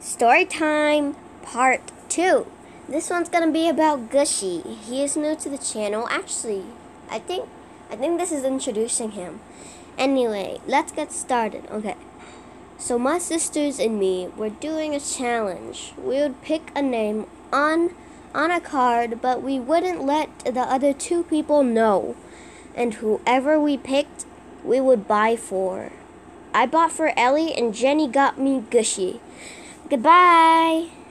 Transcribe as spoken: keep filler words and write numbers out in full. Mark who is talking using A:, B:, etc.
A: Story time part two. This one's gonna be about Gushy. He is new to the channel. Actually, I think I think this is introducing him. Anyway, let's get started. Okay. So my sisters and me were doing a challenge. We would pick a name on on a card, but we wouldn't let the other two people know. And whoever we picked, we would buy for. I bought for Ellie and Jenny got me Gushy. Goodbye.